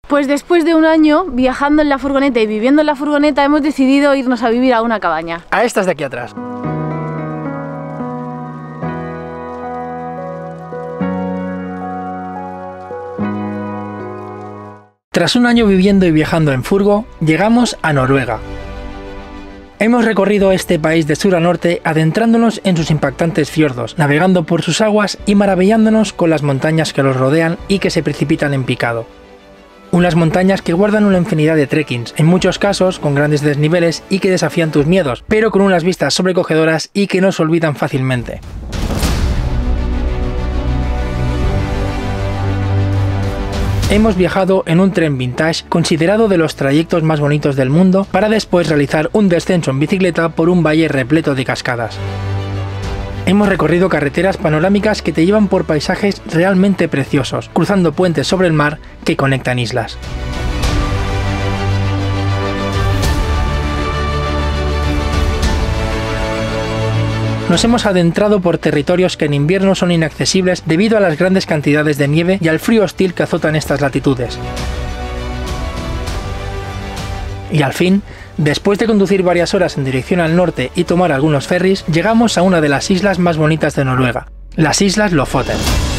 Pues después de un año viajando en la furgoneta y viviendo en la furgoneta, hemos decidido irnos a vivir a una cabaña. A estas de aquí atrás. Tras un año viviendo y viajando en furgo, llegamos a Noruega. Hemos recorrido este país de sur a norte adentrándonos en sus impactantes fiordos, navegando por sus aguas y maravillándonos con las montañas que los rodean y que se precipitan en picado. Unas montañas que guardan una infinidad de trekkings, en muchos casos con grandes desniveles y que desafían tus miedos, pero con unas vistas sobrecogedoras y que no se olvidan fácilmente. Hemos viajado en un tren vintage considerado de los trayectos más bonitos del mundo para después realizar un descenso en bicicleta por un valle repleto de cascadas. Hemos recorrido carreteras panorámicas que te llevan por paisajes realmente preciosos, cruzando puentes sobre el mar que conectan islas. Nos hemos adentrado por territorios que en invierno son inaccesibles debido a las grandes cantidades de nieve y al frío hostil que azotan estas latitudes. Y al fin, después de conducir varias horas en dirección al norte y tomar algunos ferries, llegamos a una de las islas más bonitas de Noruega, las Islas Lofoten.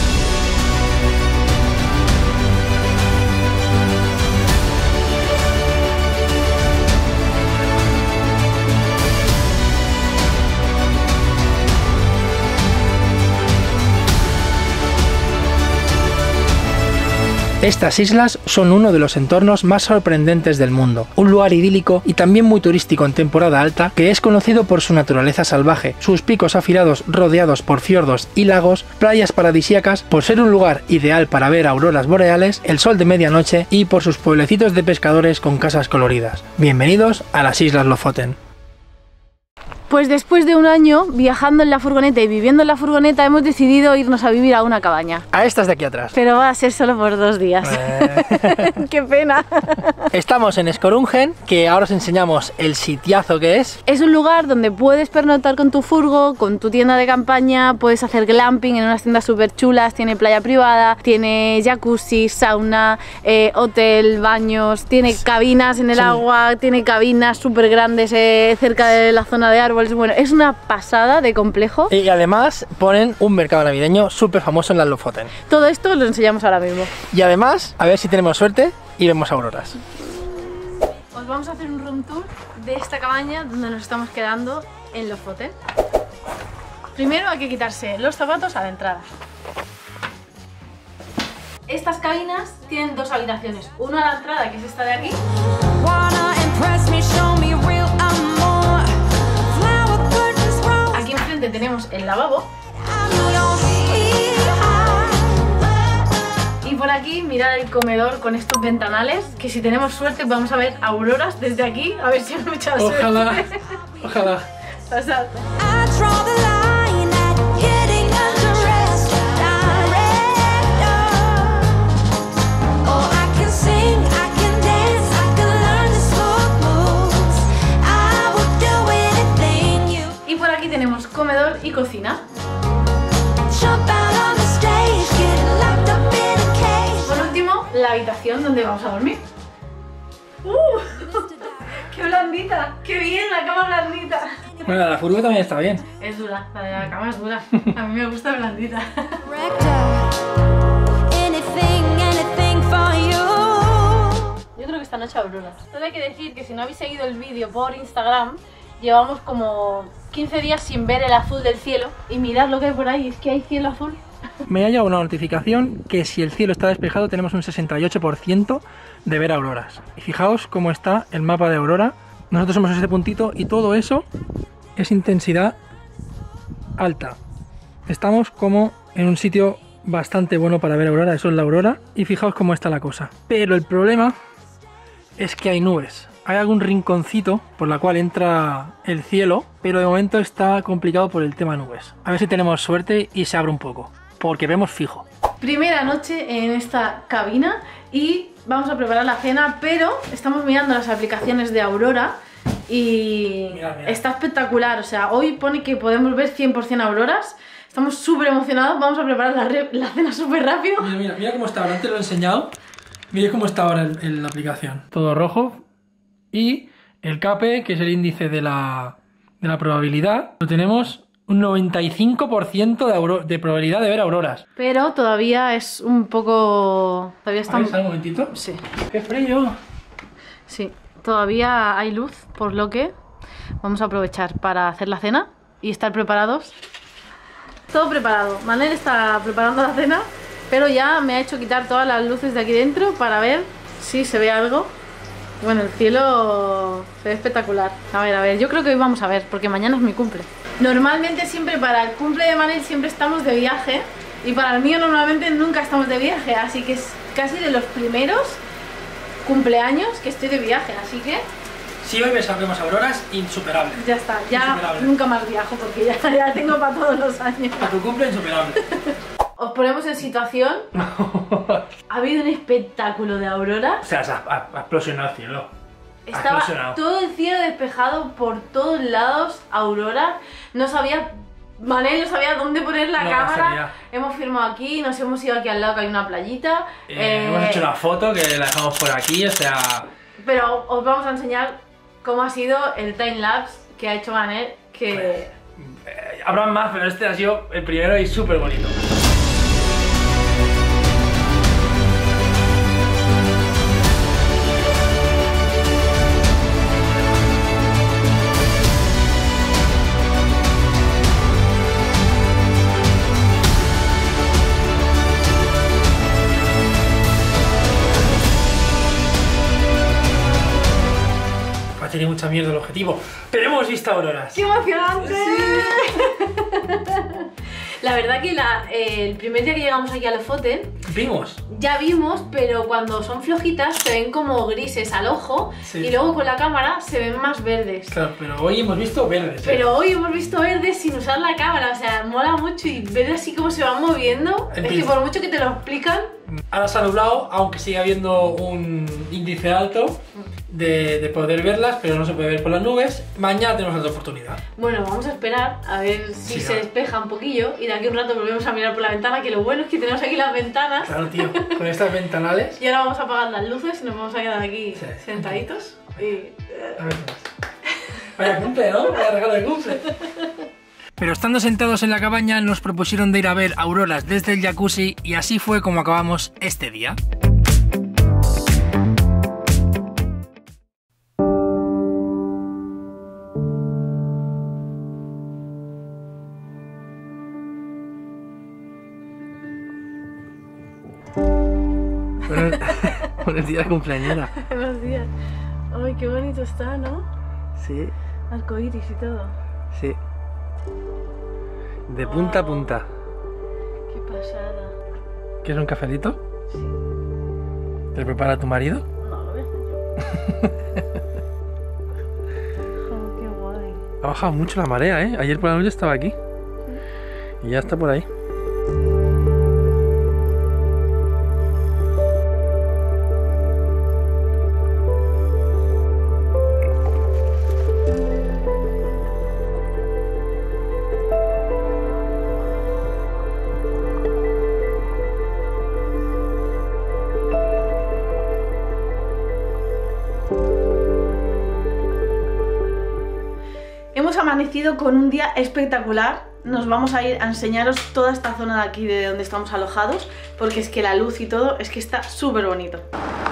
Estas islas son uno de los entornos más sorprendentes del mundo, un lugar idílico y también muy turístico en temporada alta que es conocido por su naturaleza salvaje, sus picos afilados rodeados por fiordos y lagos, playas paradisíacas, por ser un lugar ideal para ver auroras boreales, el sol de medianoche y por sus pueblecitos de pescadores con casas coloridas. Bienvenidos a las Islas Lofoten. Pues después de un año viajando en la furgoneta y viviendo en la furgoneta, hemos decidido irnos a vivir a una cabaña. A estas de aquí atrás. Pero va a ser solo por 2 días. ¡Qué pena! Estamos en Skorungen, que ahora os enseñamos el sitiazo que es. Es un lugar donde puedes pernoctar con tu furgo, con tu tienda de campaña, puedes hacer glamping en unas tiendas súper chulas, tiene playa privada, tiene jacuzzi, sauna, hotel, baños, tiene cabinas en el agua, tiene cabinas súper grandes cerca de la zona de árboles. Bueno, es una pasada de complejo. Y además ponen un mercado navideño súper famoso en las Lofoten. Todo esto lo enseñamos ahora mismo. Y además, a ver si tenemos suerte y vemos auroras. Os vamos a hacer un room tour de esta cabaña donde nos estamos quedando en Lofoten. Primero hay que quitarse los zapatos a la entrada. Estas cabinas tienen 2 habitaciones, una a la entrada, que es esta de aquí. Aquí enfrente tenemos el lavabo. Y por aquí mirad el comedor con estos ventanales, que si tenemos suerte vamos a ver auroras desde aquí, a ver si hay mucha suerte. Ojalá, ojalá. Pasad. Y por aquí tenemos comedor y cocina. Por último, la habitación donde vamos a dormir. ¡Qué blandita! ¡Qué bien! La cama blandita. Bueno, la furgo también está bien. Es dura, la de la cama es dura. A mí me gusta blandita. Yo creo que esta noche auroras. Solo hay que decir que si no habéis seguido el vídeo por Instagram, llevamos como 15 días sin ver el azul del cielo. Y mirad lo que hay por ahí, es que hay cielo azul. Me ha llegado una notificación que si el cielo está despejado tenemos un 68% de ver auroras. Y fijaos cómo está el mapa de aurora. Nosotros somos este puntito y todo eso es intensidad alta. Estamos como en un sitio bastante bueno para ver aurora, eso es la aurora. Y fijaos cómo está la cosa. Pero el problema es que hay nubes. Hay algún rinconcito por la cual entra el cielo, pero de momento está complicado por el tema nubes. A ver si tenemos suerte y se abre un poco, porque vemos fijo. Primera noche en esta cabina y vamos a preparar la cena, pero estamos mirando las aplicaciones de Aurora y Mirad. Está espectacular. O sea, hoy pone que podemos ver 100% auroras. Estamos súper emocionados, vamos a preparar la cena súper rápido. Mira cómo está, ahora antes lo he enseñado. Mirad cómo está ahora en la aplicación. Todo rojo. Y el CAPE, que es el índice de la probabilidad, lo tenemos un 95% de probabilidad de ver auroras. Pero todavía es un poco... Todavía está... ¿Un momentito? Sí. ¡Qué frío! Sí, todavía hay luz, por lo que vamos a aprovechar para hacer la cena y estar preparados. Todo preparado. Manel está preparando la cena, pero ya me ha hecho quitar todas las luces de aquí dentro para ver si se ve algo. Bueno, el cielo se ve espectacular. A ver, yo creo que hoy vamos a ver, porque mañana es mi cumple. Normalmente siempre para el cumple de Manel siempre estamos de viaje, y para el mío normalmente nunca estamos de viaje, así que es casi de los primeros cumpleaños que estoy de viaje, así que... Si hoy vemos auroras, insuperable. Ya está, ya insuperable. Nunca más viajo, porque ya tengo para todos los años. A tu cumple, insuperable. Os ponemos en situación. Ha habido un espectáculo de aurora. O sea, ha explosionado el cielo. Estaba todo el cielo despejado por todos lados, aurora. Manel no sabía dónde poner la cámara. Hemos filmado aquí, nos hemos ido aquí al lado que hay una playita. Hemos hecho una foto que la dejamos por aquí, o sea... Pero os vamos a enseñar cómo ha sido el timelapse que ha hecho Manel, que... habrá más, pero este ha sido el primero y súper bonito. Tiene mucha mierda el objetivo, pero hemos visto auroras. ¡Qué emocionante! Sí. La verdad que el primer día que llegamos aquí a Lofoten ya vimos, pero cuando son flojitas se ven como grises al ojo, sí. Y luego con la cámara se ven más verdes. Claro, pero hoy hemos visto verdes. Pero hoy hemos visto verdes sin usar la cámara, o sea, mola mucho y ver así cómo se van moviendo. Es que por mucho que te lo explican... Ahora se ha nublado, aunque sigue habiendo un índice alto de poder verlas, pero no se puede ver por las nubes. Mañana tenemos otra oportunidad. Bueno, vamos a esperar a ver si se despeja un poquillo y de aquí a un rato volvemos a mirar por la ventana, que lo bueno es que tenemos aquí las ventanas. Claro, tío, con estas ventanales. Y ahora vamos a apagar las luces y nos vamos a quedar aquí sentaditos. Y... A ver qué más. Vaya cumple, ¿no? Vaya regalo de cumple. Pero estando sentados en la cabaña nos propusieron de ir a ver auroras desde el jacuzzi y así fue como acabamos este día. Buenos días, cumpleañera. Buenos días. Ay, qué bonito está, ¿no? Sí. Arcoíris y todo. Sí. De punta a punta. Qué pasada. ¿Quieres un cafelito? Sí. ¿Te lo prepara tu marido? No, lo voy a hacer yo. Oh, qué guay. Ha bajado mucho la marea, ¿eh? Ayer por la noche estaba aquí. ¿Sí? Y ya está por ahí. Hemos amanecido con un día espectacular. Nos vamos a ir a enseñaros toda esta zona de aquí de donde estamos alojados, porque es que la luz y todo es que está súper bonito.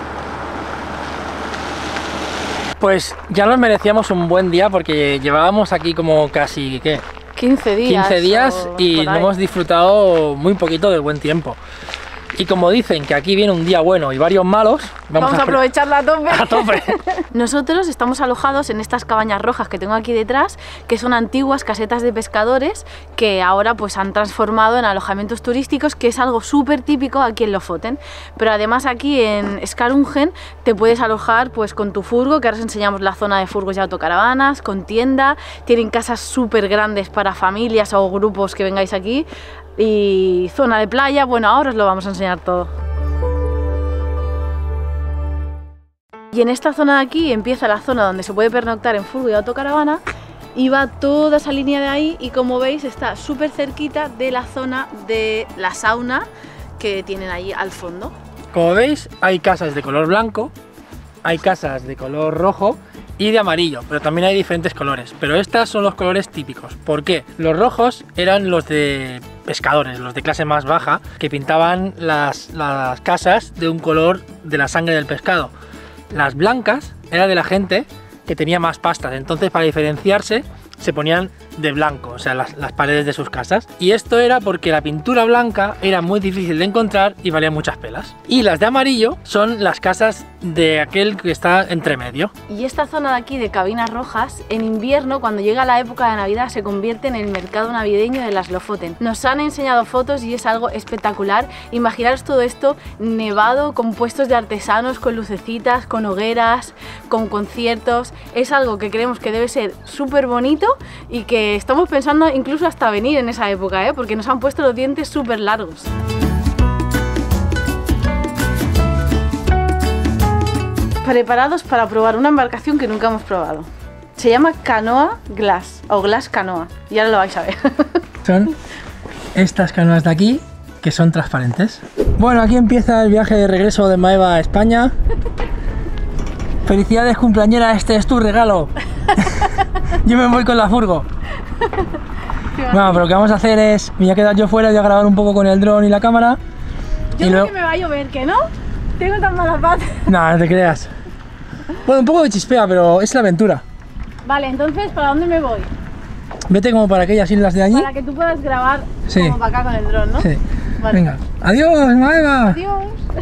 Pues ya nos merecíamos un buen día porque llevábamos aquí como casi, ¿qué? 15 días. 15 días y no hemos disfrutado muy poquito del buen tiempo. Y como dicen que aquí viene un día bueno y varios malos, vamos a aprovecharla a tope. A tope. Nosotros estamos alojados en estas cabañas rojas que tengo aquí detrás, que son antiguas casetas de pescadores que ahora pues han transformado en alojamientos turísticos, que es algo súper típico aquí en Lofoten. Pero además aquí en Skarungen te puedes alojar pues con tu furgo, que ahora os enseñamos la zona de furgos y autocaravanas, con tienda, tienen casas súper grandes para familias o grupos que vengáis aquí. Y zona de playa, bueno, ahora os lo vamos a enseñar todo. Y en esta zona de aquí empieza la zona donde se puede pernoctar en furgo y autocaravana y va toda esa línea de ahí y como veis está súper cerquita de la zona de la sauna que tienen ahí al fondo. Como veis, hay casas de color blanco, hay casas de color rojo y de amarillo, pero también hay diferentes colores. Pero estos son los colores típicos. ¿Por qué? Los rojos eran los de pescadores, los de clase más baja, que pintaban las casas de un color de la sangre del pescado. Las blancas era de la gente que tenía más pastas, entonces para diferenciarse se ponían de blanco, o sea, las paredes de sus casas. Y esto era porque la pintura blanca era muy difícil de encontrar y valía muchas pelas. Y las de amarillo son las casas de aquel que está entre medio. Y esta zona de aquí de Cabinas Rojas, en invierno, cuando llega la época de Navidad, se convierte en el mercado navideño de las Lofoten. Nos han enseñado fotos y es algo espectacular. Imaginaros todo esto nevado, con puestos de artesanos, con lucecitas, con hogueras, con conciertos. Es algo que creemos que debe ser súper bonito y que estamos pensando incluso hasta venir en esa época, porque nos han puesto los dientes súper largos. Preparados para probar una embarcación que nunca hemos probado. Se llama Canoa Glass o Glass Canoa, y ahora lo vais a ver. Son estas canoas de aquí que son transparentes. Bueno, aquí empieza el viaje de regreso de Maeva a España. Felicidades, cumpleañera, este es tu regalo. Yo me voy con la furgo. Bueno, pero lo que vamos a hacer es, me voy a quedar yo fuera, voy a grabar un poco con el dron y la cámara. Yo creo que me va a llover, ¿que no? Tengo tan mala pata. No, no te creas. Bueno, un poco de chispea, pero es la aventura. Vale, entonces, ¿para dónde me voy? Vete como para aquellas islas de allí. Para que tú puedas grabar sí. Como para acá con el dron, ¿no? Sí. Vale. Venga. Adiós, Maeva. Adiós.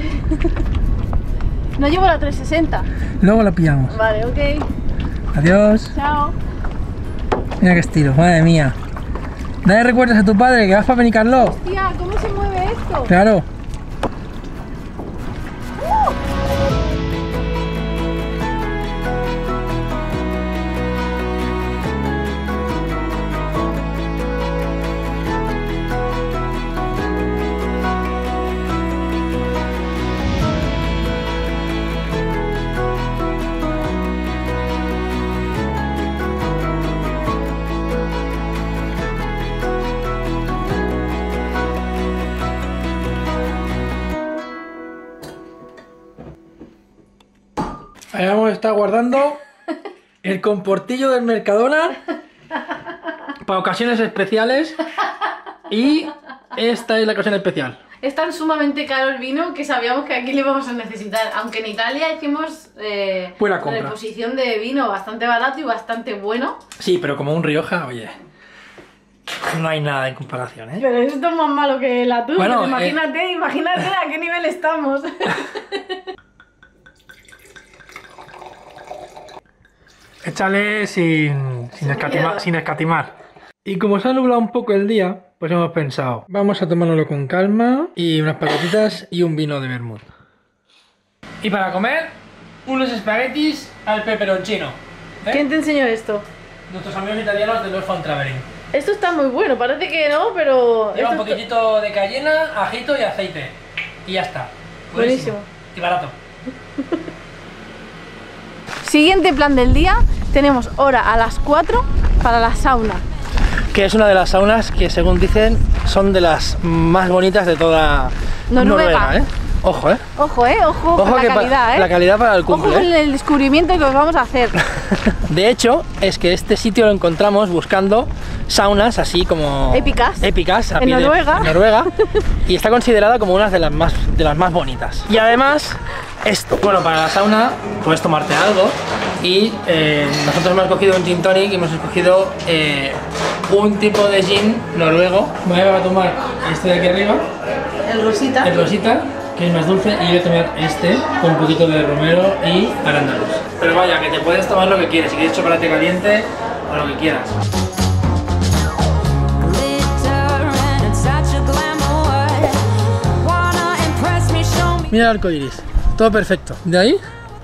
No llevo la 360. Luego la pillamos. Vale, ok. Adiós. Chao. Mira qué estilo, madre mía. Dale recuerdos a tu padre que vas para Benicarló. Tía, ¿cómo se mueve esto? Claro. Ahí vamos a estar guardando el comportillo del Mercadona para ocasiones especiales y esta es la ocasión especial. Es tan sumamente caro el vino que sabíamos que aquí le íbamos a necesitar, aunque en Italia hicimos buena compra. Reposición de vino bastante barato y bastante bueno. Sí, pero como un Rioja, oye, no hay nada en comparación, ¿eh? Pero esto es más malo que la tuya, bueno, imagínate a qué nivel estamos. Échale sin escatimar. Y como se ha nublado un poco el día, pues hemos pensado, vamos a tomárnoslo con calma y unas patatitas y un vino de vermut. Y para comer, unos espaguetis al peperoncino. ¿Quién te enseñó esto? Nuestros amigos italianos de Lost Fun Traveling. Esto está muy bueno, parece que no, pero... Lleva un poquitito de cayena, ajito y aceite. Y ya está. Buenísimo. Y barato. Siguiente plan del día, tenemos hora a las 4 para la sauna. Que es una de las saunas que, según dicen, son de las más bonitas de toda Noruega, ¿eh? Ojo, ¿eh? Ojo, ¿eh? Ojo con la calidad, ¿eh? La calidad para el cumple. Ojo con el descubrimiento que os vamos a hacer. De hecho, es que este sitio lo encontramos buscando saunas así como... Épicas. En Noruega. En Noruega. Y está considerada como una de las más bonitas. Y además, esto. Bueno, para la sauna puedes tomarte algo. Y nosotros hemos cogido un gin tonic y hemos escogido un tipo de gin noruego. Voy a tomar este de aquí arriba. El rosita. El rosita, que es más dulce, y voy a tomar este con un poquito de romero y arándanos. Pero vaya, que te puedes tomar lo que quieres, si quieres chocolate caliente o lo que quieras. Mira el arco iris, todo perfecto. De ahí,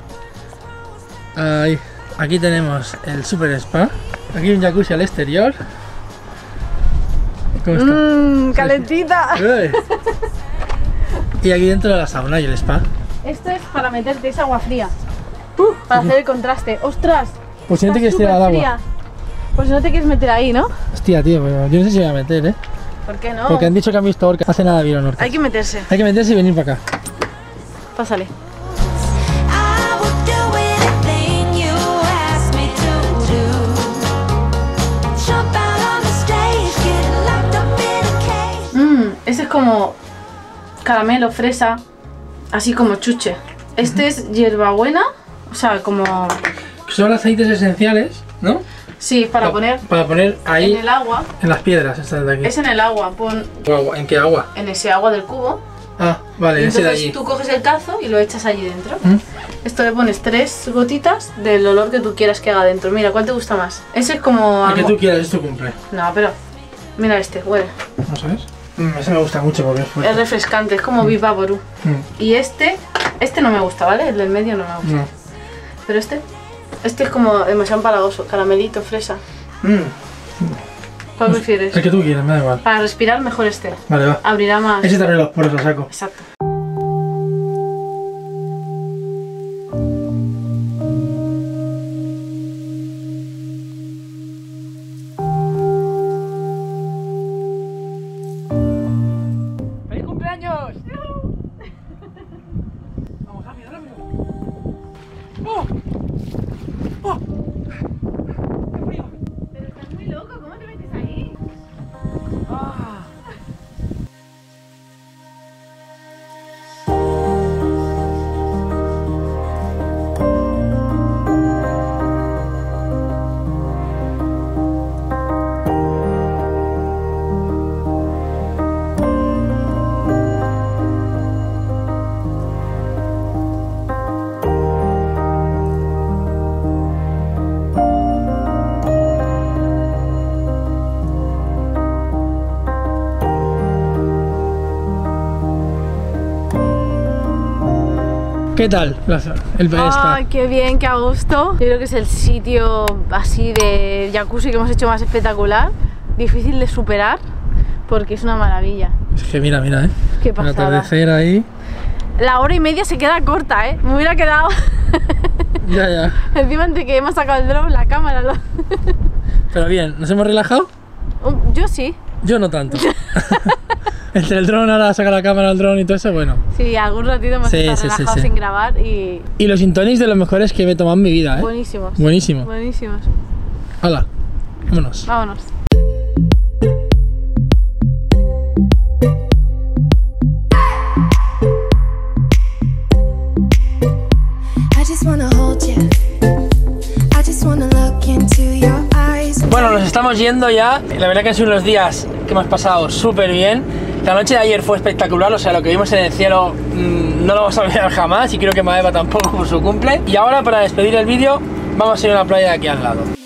ahí, aquí tenemos el super spa. Aquí un jacuzzi al exterior. ¿Cómo está? Calentita. Y aquí dentro de la sauna y el spa. Esto es para meterte, es agua fría. Para hacer el contraste. ¡Ostras! Pues si no te quieres tirar al agua. Pues si no te quieres meter ahí, ¿no? Hostia, tío, pero yo no sé si me voy a meter, ¿eh? ¿Por qué no? Porque han dicho que han visto orcas. Hace nada vieron orcas. Hay que meterse. Hay que meterse y venir para acá. Pásale. Ese es como caramelo, fresa, así como chuche. Este es hierbabuena, o sea, como... Son aceites esenciales, ¿no? Sí, para poner ahí en el agua. En las piedras estas de aquí. Es en el agua, pon... ¿En qué agua? En ese agua del cubo. Ah, vale, ese de allí. Entonces tú coges el cazo y lo echas allí dentro. Esto le pones 3 gotitas del olor que tú quieras que haga dentro. Mira, ¿cuál te gusta más? Ese es como... El que tú quieras, esto cumple. No, pero... Mira este, huele. ¿No sabes? Ese me gusta mucho porque es fuerte. Es refrescante, es como Vivaporú. Y este no me gusta, ¿vale? El del medio no me gusta. No. Pero este es como demasiado empalagoso, caramelito, fresa. ¿Cuál prefieres? El que tú quieras, me da igual. Para respirar mejor este. Vale, va. Abrirá más. Ese te abre los poros, lo saco. Exacto. ¡Feliz cumpleaños! Vamos, rápido, rápido. ¡Oh! ¡Oh! ¡Qué frío! Pero estás muy loco, ¿cómo te metes ahí? ¡Ah! ¿Qué tal el spa? Ay, qué bien, qué a gusto. Yo creo que es el sitio así de jacuzzi que hemos hecho más espectacular. Difícil de superar porque es una maravilla. Es que mira, ¿eh? Qué pasada. El atardecer ahí. La hora y media se queda corta, ¿eh? Me hubiera quedado... Ya. Encima entre que hemos sacado el drone, la cámara... Pero bien, ¿nos hemos relajado? Yo sí. Yo no tanto. Entre el dron, ahora saca la cámara al dron y todo eso, bueno. Sí, algún ratito hemos estado relajados sin grabar y... Y los gin tonics de los mejores que me he tomado en mi vida, ¿eh? Buenísimos. Buenísimo. Buenísimos. Hala, vámonos. Vámonos. Bueno, nos estamos yendo ya. La verdad que han sido unos días que hemos pasado súper bien. La noche de ayer fue espectacular, o sea, lo que vimos en el cielo no lo vamos a olvidar jamás y creo que Maeva tampoco por su cumple. Y ahora, para despedir el vídeo, vamos a ir a una playa de aquí al lado.